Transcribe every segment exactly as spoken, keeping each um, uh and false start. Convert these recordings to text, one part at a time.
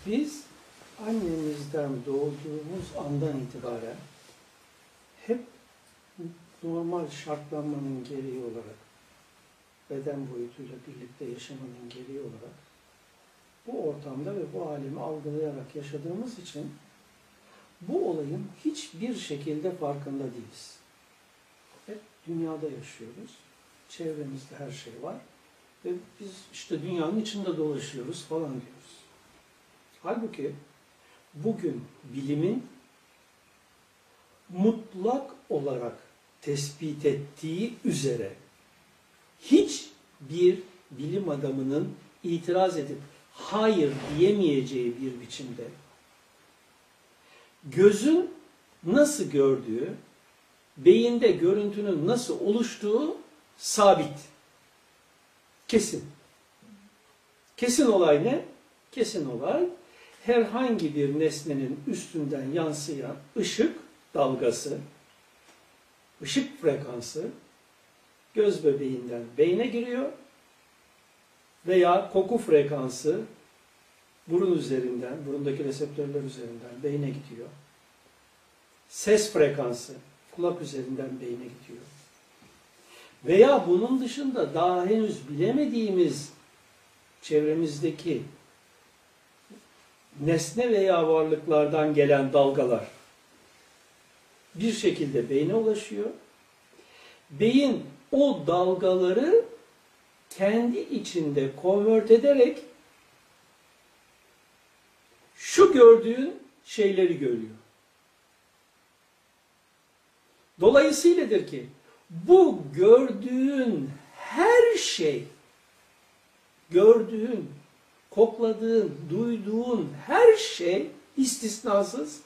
Biz annemizden doğduğumuz andan itibaren hep normal şartlanmanın gereği olarak, beden boyutuyla birlikte yaşamanın gereği olarak bu ortamda ve bu alemi algılayarak yaşadığımız için bu olayın hiçbir şekilde farkında değiliz. Hep dünyada yaşıyoruz. Çevremizde her şey var. Ve biz işte dünyanın içinde dolaşıyoruz falan diyoruz. Halbuki bugün bilimin mutlak olarak tespit ettiği üzere hiçbir bilim adamının itiraz edip hayır diyemeyeceği bir biçimde gözün nasıl gördüğü, beyinde görüntünün nasıl oluştuğu sabit. Kesin. Kesin olay ne? Kesin olay herhangi bir nesnenin üstünden yansıyan ışık dalgası, ışık frekansı göz bebeğinden beyne giriyor veya koku frekansı burun üzerinden, burundaki reseptörler üzerinden beyne gidiyor. Ses frekansı kulak üzerinden beyne gidiyor. Veya bunun dışında daha henüz bilemediğimiz çevremizdeki nesne veya varlıklardan gelen dalgalar bir şekilde beyne ulaşıyor. Beyin o dalgaları kendi içinde konvert ederek şu gördüğün şeyleri görüyor. Dolayısıyladır ki bu gördüğün her şey, gördüğün, kokladığın, duyduğun her şey istisnasız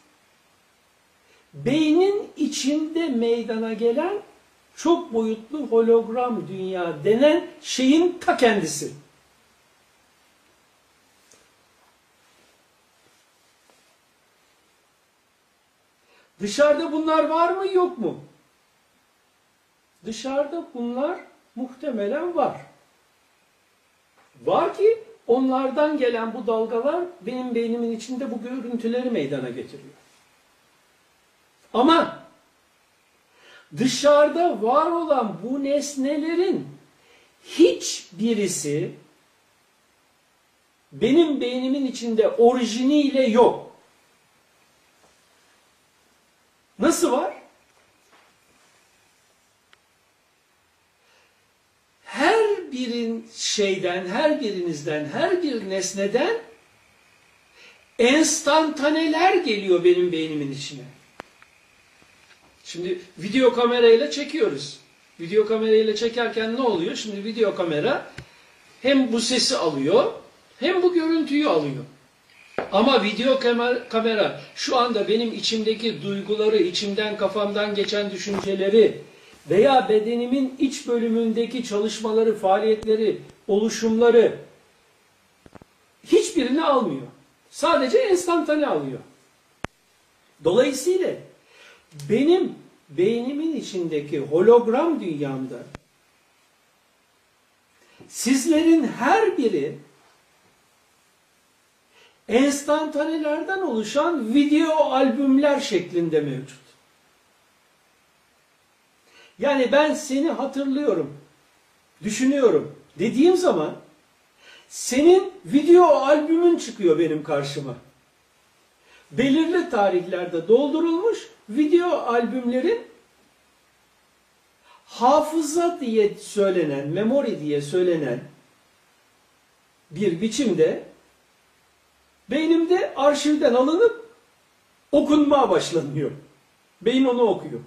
beynin içinde meydana gelen çok boyutlu hologram dünya denen şeyin ta kendisi. Dışarıda bunlar var mı yok mu? Dışarıda bunlar muhtemelen var. Var ki onlardan gelen bu dalgalar benim beynimin içinde bu görüntüleri meydana getiriyor. Ama dışarıda var olan bu nesnelerin hiçbirisi benim beynimin içinde orijiniyle yok. Nasıl var? Her birin şeyden, her birinizden, her bir nesneden enstantaneler geliyor benim beynimin içine. Şimdi video kamerayla çekiyoruz. Video kamerayla çekerken ne oluyor? Şimdi video kamera hem bu sesi alıyor, hem bu görüntüyü alıyor. Ama video kamera şu anda benim içimdeki duyguları, içimden kafamdan geçen düşünceleri veya bedenimin iç bölümündeki çalışmaları, faaliyetleri, oluşumları hiçbirini almıyor. Sadece enstantane alıyor. Dolayısıyla benim beynimin içindeki hologram dünyamda sizlerin her biri enstantanelerden oluşan video albümler şeklinde mevcut. Yani ben seni hatırlıyorum, düşünüyorum dediğim zaman senin video albümün çıkıyor benim karşıma. Belirli tarihlerde doldurulmuş video albümlerin hafıza diye söylenen, memory diye söylenen bir biçimde beynimde arşivden alınıp okunmaya başlanıyor. Beyin onu okuyor.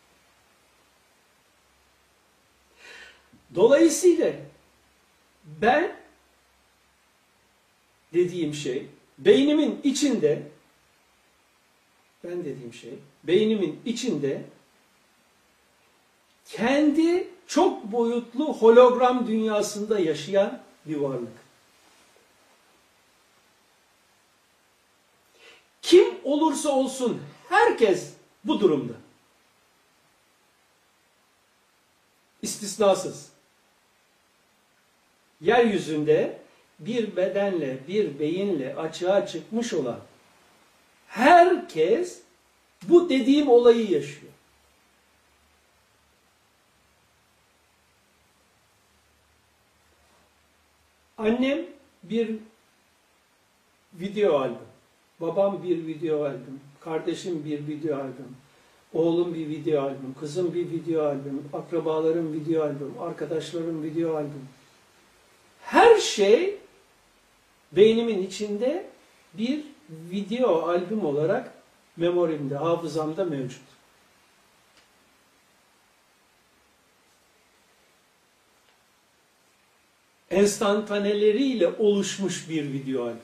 Dolayısıyla ben dediğim şey beynimin içinde ben dediğim şey beynimin içinde kendi çok boyutlu hologram dünyasında yaşayan bir varlık. Kim olursa olsun herkes bu durumda. İstisnasız. Yeryüzünde bir bedenle, bir beyinle açığa çıkmış olan herkes bu dediğim olayı yaşıyor. Annem bir video albüm, babam bir video albüm, kardeşim bir video albüm, oğlum bir video albüm, kızım bir video albüm, akrabalarım video albüm, arkadaşlarım video albüm. Her şey beynimin içinde bir video albüm olarak memorimde, hafızamda mevcut. Enstantaneleriyle oluşmuş bir video albüm.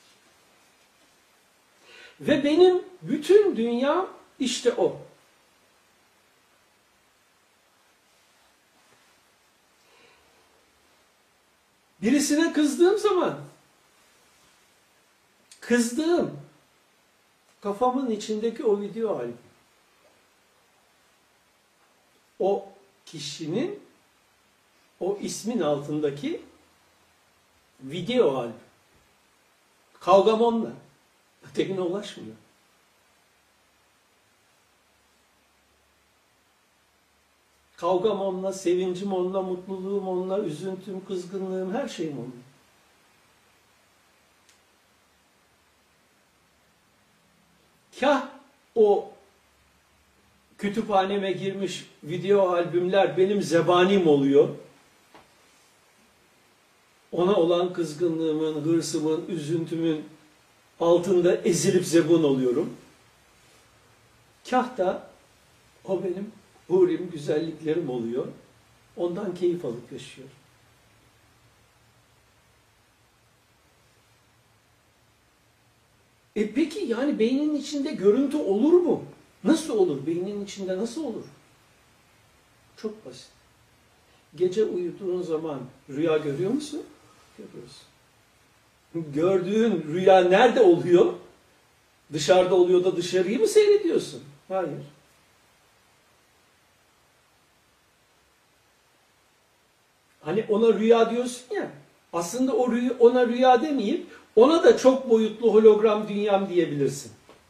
Ve benim bütün dünyam işte o. Birisine kızdığım zaman, kızdığım kafamın içindeki o video albüm. O kişinin, o ismin altındaki video albüm. Kavgam onunla. Ötekine ulaşmıyor. Kavgam onunla, sevincim onunla, mutluluğum onunla, üzüntüm, kızgınlığım, her şeyim onunla. Kah o kütüphaneme girmiş video albümler benim zebanim oluyor. Ona olan kızgınlığımın, hırsımın, üzüntümün altında ezilip zebun oluyorum. Kah da o benim hurim, güzelliklerim oluyor. Ondan keyif alıp yaşıyorum. E peki yani beynin içinde görüntü olur mu? Nasıl olur? Beynin içinde nasıl olur? Çok basit. Gece uyuduğun zaman rüya görüyor musun? Görüyorsun. Gördüğün rüya nerede oluyor? Dışarıda oluyor da dışarıyı mı seyrediyorsun? Hayır. Hani ona rüya diyorsun ya, aslında o rüya, ona rüya demeyip ona da çok boyutlu hologram dünyam diyebilirsin.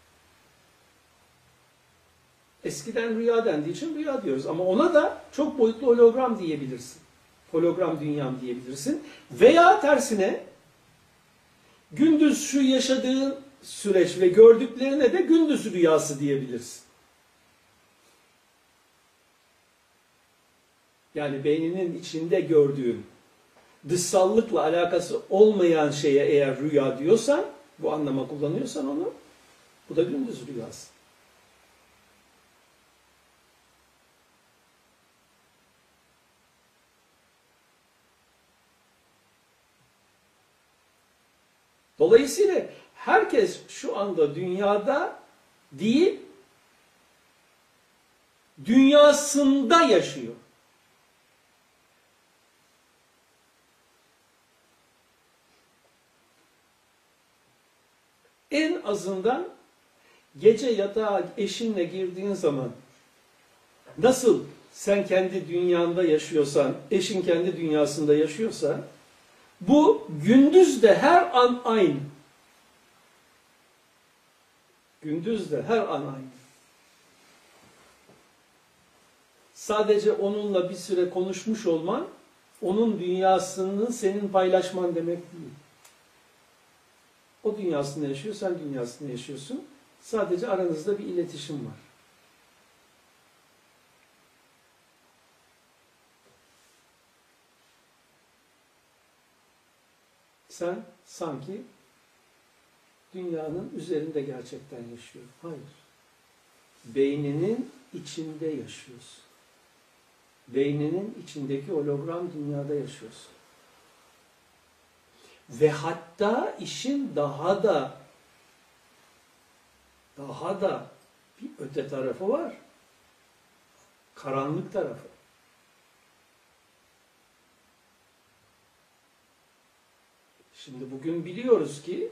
Eskiden rüya dendiği için rüya diyoruz ama ona da çok boyutlu hologram diyebilirsin. Hologram dünyam diyebilirsin. Veya tersine gündüz şu yaşadığın süreç ve gördüklerine de gündüz rüyası diyebilirsin. Yani beyninin içinde gördüğün dışsallıkla alakası olmayan şeye eğer rüya diyorsan, bu anlama kullanıyorsan onu, bu da gündüz rüyası. Dolayısıyla herkes şu anda dünyada değil, dünyasında yaşıyor. En azından gece yatağa eşinle girdiğin zaman nasıl sen kendi dünyanda yaşıyorsan, eşin kendi dünyasında yaşıyorsa, bu gündüz de her an aynı. Gündüz de her an aynı. Sadece onunla bir süre konuşmuş olman, onun dünyasını senin paylaşman demek değil. O dünyasında yaşıyor, sen dünyasında yaşıyorsun. Sadece aranızda bir iletişim var. Sen sanki dünyanın üzerinde gerçekten yaşıyor. Hayır. Beyninin içinde yaşıyorsun. Beyninin içindeki hologram dünyada yaşıyorsun. Ve hatta işin daha da daha da bir öte tarafı var. Karanlık tarafı. Şimdi bugün biliyoruz ki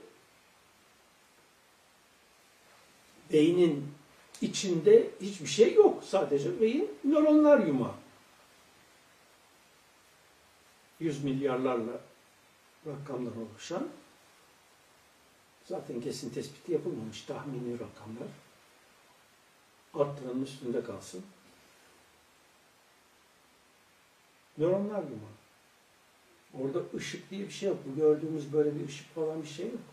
beynin içinde hiçbir şey yok. Sadece beyin nöronlar yumağı. Yüz milyarlarla rakamdan oluşan, zaten kesin tespiti yapılmamış tahmini rakamlar, arttıranın üstünde kalsın. Nöronlar bunlar. Orada ışık diye bir şey yok. Bu gördüğümüz böyle bir ışık falan bir şey yok.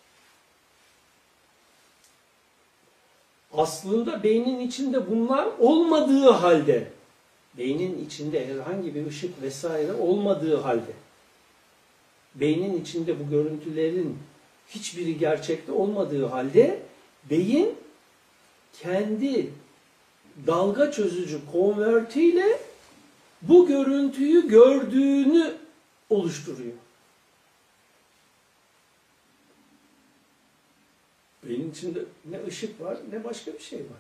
Aslında beynin içinde bunlar olmadığı halde, beynin içinde herhangi bir ışık vesaire olmadığı halde, beynin içinde bu görüntülerin hiçbiri gerçekte olmadığı halde, beyin kendi dalga çözücü konvertiyle bu görüntüyü gördüğünü oluşturuyor. Beynin içinde ne ışık var ne başka bir şey var.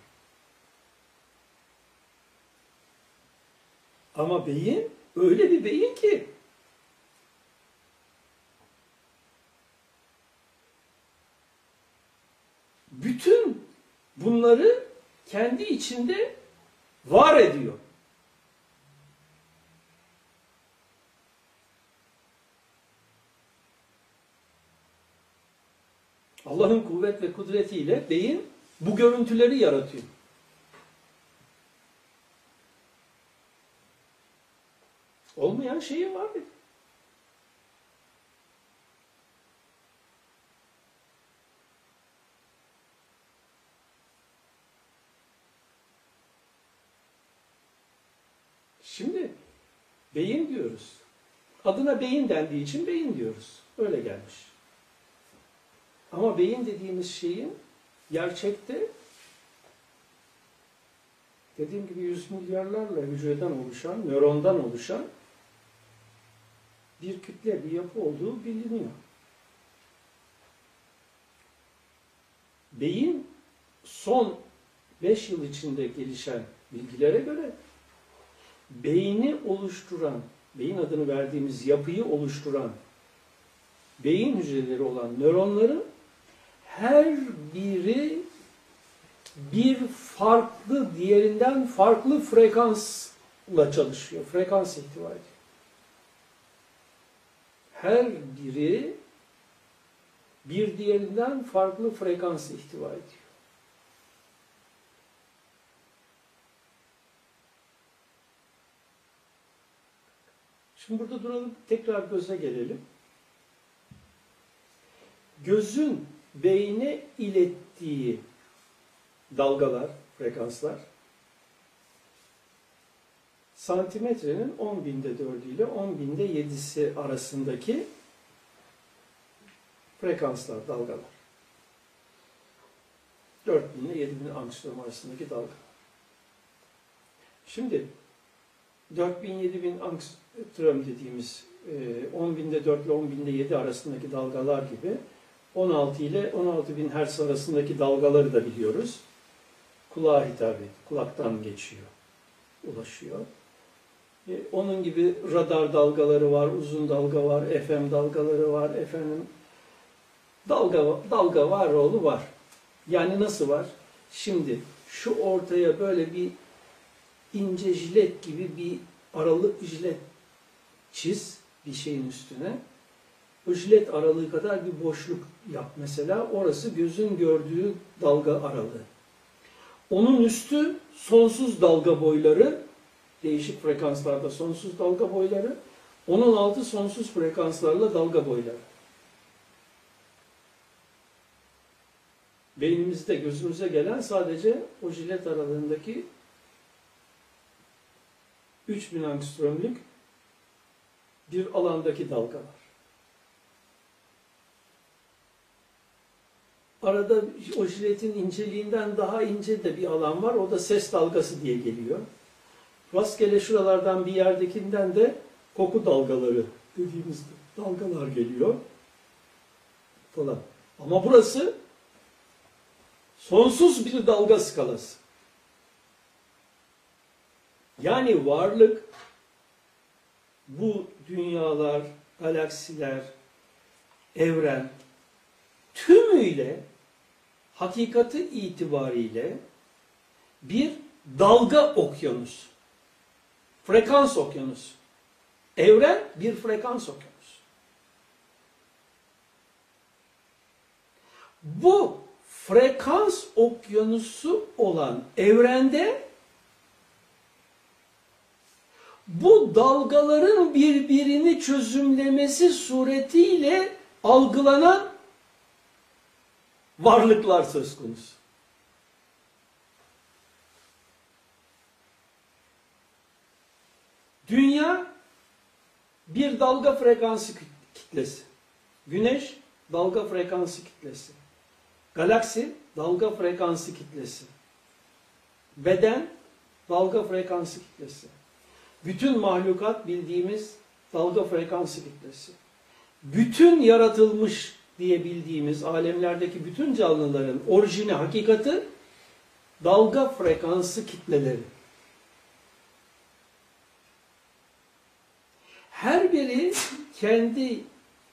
Ama beyin öyle bir beyin ki bütün bunları kendi içinde var ediyor. Allah'ın kuvvet ve kudretiyle beyin bu görüntüleri yaratıyor. Olmayan şeyi var dedi. Şimdi beyin diyoruz. Adına beyin dendiği için beyin diyoruz. Öyle gelmiş. Ama beyin dediğimiz şeyin gerçekte dediğim gibi yüz milyarlarla hücreden oluşan, nörondan oluşan bir kütle, bir yapı olduğu biliniyor. Beyin son beş yıl içinde gelişen bilgilere göre beyni oluşturan, beyin adını verdiğimiz yapıyı oluşturan beyin hücreleri olan nöronların her biri bir farklı, diğerinden farklı frekansla çalışıyor. Frekans ihtiva ediyor. Her biri bir diğerinden farklı frekans ihtiva ediyor. Şimdi burada duralım, tekrar göze gelelim. Gözün beyne ilettiği dalgalar, frekanslar santimetrenin on binde dördü ile on binde yedisi arasındaki frekanslar, dalgalar. dört bin ile yedi bin angstrom arasındaki dalga. Şimdi dört bin yedi bin angstrom dediğimiz on binde dört ile on binde yedi arasındaki dalgalar gibi on altı ile on altı bin hertz arasındaki dalgaları da biliyoruz. Kulağa hitap ediyor. Kulaktan geçiyor. Ulaşıyor. E, onun gibi radar dalgaları var, uzun dalga var, F M dalgaları var, efendim dalga dalga var oğlu var. Yani nasıl var? Şimdi şu ortaya böyle bir ince jilet gibi bir aralık jilet çiz bir şeyin üstüne. O jilet aralığı kadar bir boşluk yap mesela. Orası gözün gördüğü dalga aralığı. Onun üstü sonsuz dalga boyları, değişik frekanslarda sonsuz dalga boyları. Onun altı sonsuz frekanslarla dalga boyları. Beynimizde, gözümüze gelen sadece o jilet aralığındaki üç bin angströmlük bir alandaki dalgalar. Arada o jiletin inceliğinden daha ince de bir alan var. O da ses dalgası diye geliyor. Rastgele şuralardan bir yerdekinden de koku dalgaları dediğimiz dalgalar geliyor. Falan. Ama burası sonsuz bir dalga skalası. Yani varlık, bu dünyalar, galaksiler, evren tümüyle hakikati itibariyle bir dalga okyanusu. Frekans okyanusu. Evren bir frekans okyanusu. Bu frekans okyanusu olan evrende bu dalgaların birbirini çözümlemesi suretiyle algılanan varlıklar söz konusu. Dünya bir dalga frekansı kitlesi. Güneş dalga frekansı kitlesi. Galaksi dalga frekansı kitlesi. Beden dalga frekansı kitlesi. Bütün mahlukat bildiğimiz dalga frekansı kitlesi. Bütün yaratılmış diye bildiğimiz alemlerdeki bütün canlıların orijini, hakikati dalga frekansı kitleleri. Her biri kendi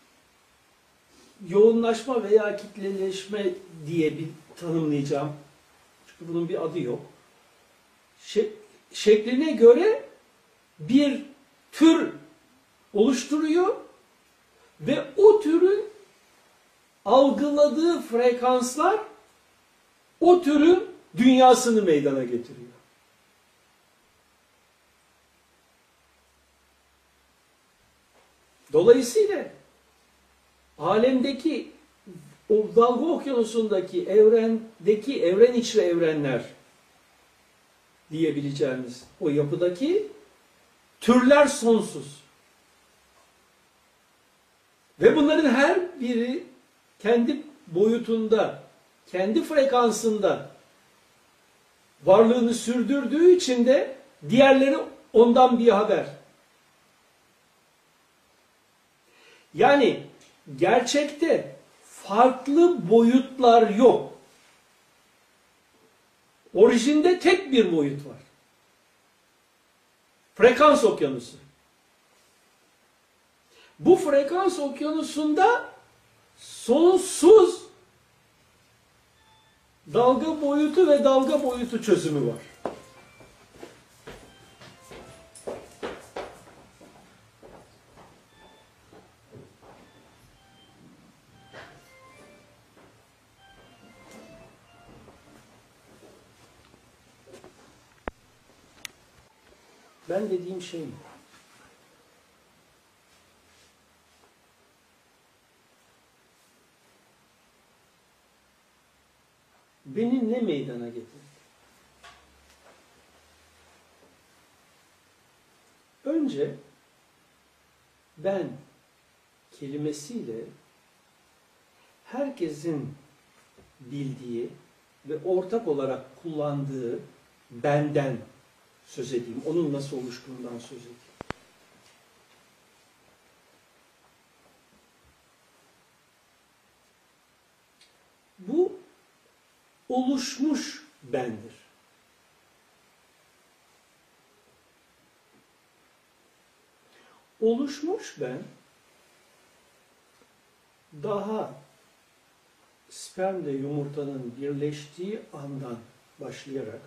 yoğunlaşma veya kitleleşme diye bir tanımlayacağım. Çünkü bunun bir adı yok. Şek şekline göre bir tür oluşturuyor ve o türün algıladığı frekanslar o türün dünyasını meydana getiriyor. Dolayısıyla alemdeki o dalga okyanusundaki evrendeki evren içi evrenler diyebileceğimiz o yapıdaki türler sonsuz. Ve bunların her biri kendi boyutunda, kendi frekansında varlığını sürdürdüğü için de diğerleri ondan bir haber. Yani gerçekte farklı boyutlar yok. Orijinde tek bir boyut var. Frekans okyanusu. Bu frekans okyanusunda sonsuz dalga boyutu ve dalga boyutu çözümü var. Ben dediğim şey mi? Beni ne meydana getirdi? Önce ben kelimesiyle herkesin bildiği ve ortak olarak kullandığı benden söz edeyim. Onun nasıl oluştuğundan söz edeyim. Bu oluşmuş bendir. Oluşmuş ben daha spermle yumurtanın birleştiği andan başlayarak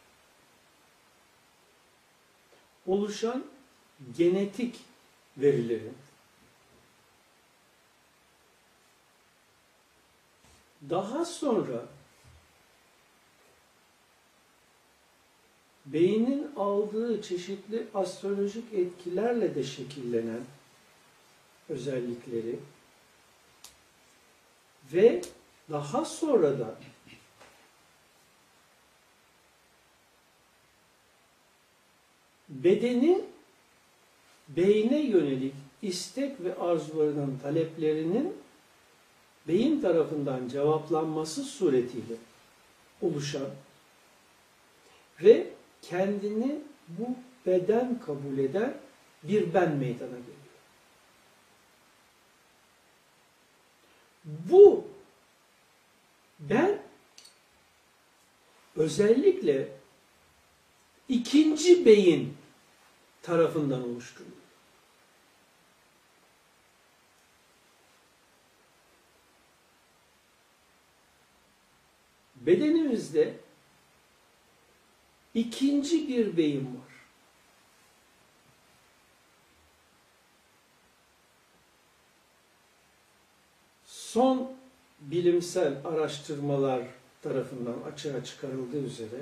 oluşan genetik verilerin daha sonra beynin aldığı çeşitli astrolojik etkilerle de şekillenen özellikleri ve daha sonra da bedenin beyne yönelik istek ve arzularının, taleplerinin beyin tarafından cevaplanması suretiyle oluşan ve kendini bu beden kabul eden bir ben meydana geliyor. Bu ben özellikle ikinci beyin tarafından oluşturuluyor. Bedenimizde ikinci bir beyin var. Son bilimsel araştırmalar tarafından açığa çıkarıldığı üzere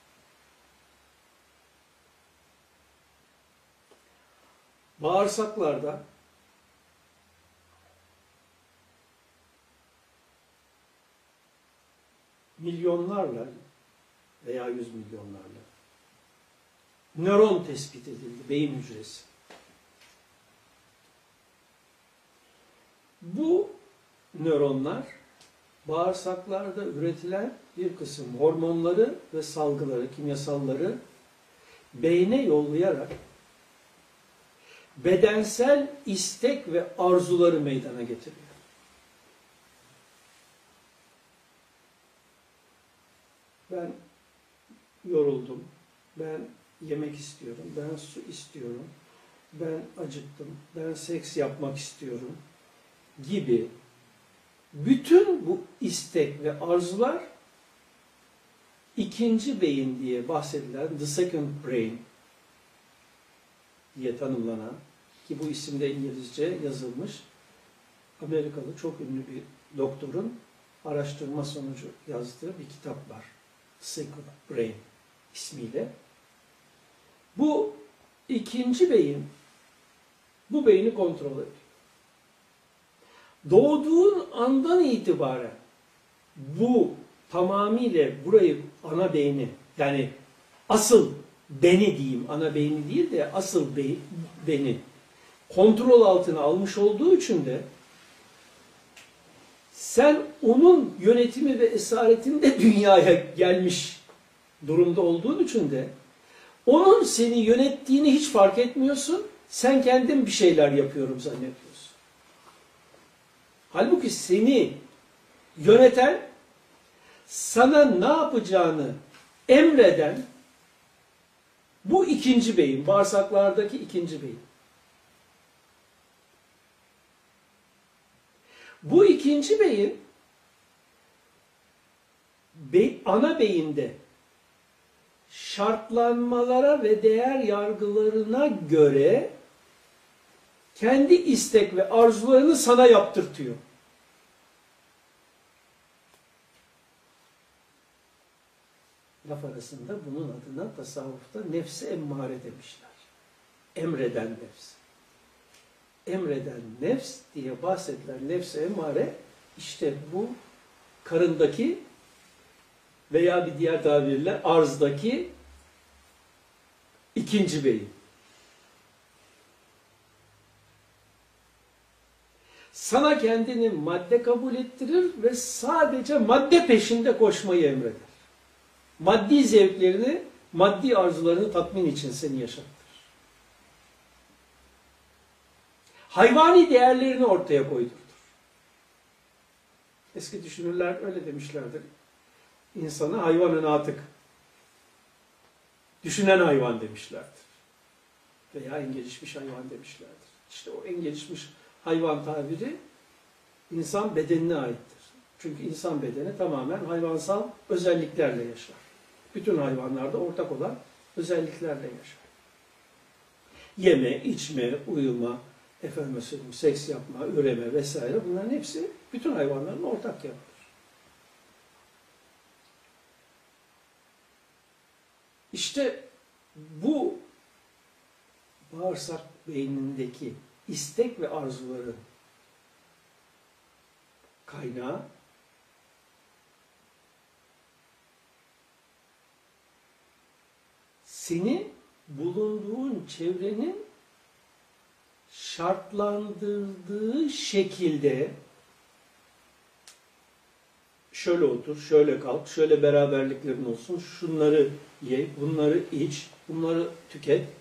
bağırsaklarda milyonlarla veya yüz milyonlarla nöron tespit edildi, beyin hücresi. Bu nöronlar bağırsaklarda üretilen bir kısım hormonları ve salgıları, kimyasalları beyne yollayarak bedensel istek ve arzuları meydana getiriyor. Ben yoruldum, ben yemek istiyorum, ben su istiyorum, ben acıktım, ben seks yapmak istiyorum gibi bütün bu istek ve arzular ikinci beyin diye bahsedilen the second brain diye tanımlanan, ki bu isimde İngilizce yazılmış, Amerikalı çok ünlü bir doktorun araştırma sonucu yazdığı bir kitap var. Second Brain ismiyle. Bu ikinci beyin bu beyni kontrol ediyor. Doğduğun andan itibaren bu tamamıyla burayı, ana beyni, yani asıl beni diyeyim, ana beyni değil de asıl bey, beni kontrol altına almış olduğu için de sen onun yönetimi ve esaretinde dünyaya gelmiş durumda olduğun için de onun seni yönettiğini hiç fark etmiyorsun. Sen kendin bir şeyler yapıyorum zannediyorsun. Halbuki seni yöneten, sana ne yapacağını emreden bu ikinci beyin, bağırsaklardaki ikinci beyin. Bu ikinci beyin, be, ana beyinde şartlanmalara ve değer yargılarına göre kendi istek ve arzularını sana yaptırtıyor. Laf arasında bunun adına tasavvufta nefs-i emmare demişler. Emreden nefs. Emreden nefs diye bahsedilen nefs-i emmare işte bu karındaki veya bir diğer tabirle arzdaki ikinci beyin. Sana kendini madde kabul ettirir ve sadece madde peşinde koşmayı emreder. Maddi zevklerini, maddi arzularını tatmin için seni yaşattırır. Hayvani değerlerini ortaya koydurtur. Eski düşünürler öyle demişlerdir. İnsana hayvanın atık, düşünen hayvan demişlerdir. Veya en gelişmiş hayvan demişlerdir. İşte o en gelişmiş hayvan tabiri insan bedenine aittir. Çünkü insan bedeni tamamen hayvansal özelliklerle yaşar. Bütün hayvanlarda ortak olan özelliklerle yaşar. Yeme, içme, uyuma, efendim söyleyeyim, seks yapma, üreme vesaire, bunların hepsi bütün hayvanların ortak yanıdır. İşte bu bağırsak beynindeki istek ve arzuların kaynağı seni bulunduğun çevrenin şartlandırdığı şekilde şöyle otur, şöyle kalk, şöyle beraberliklerin olsun, şunları ye, bunları iç, bunları tüket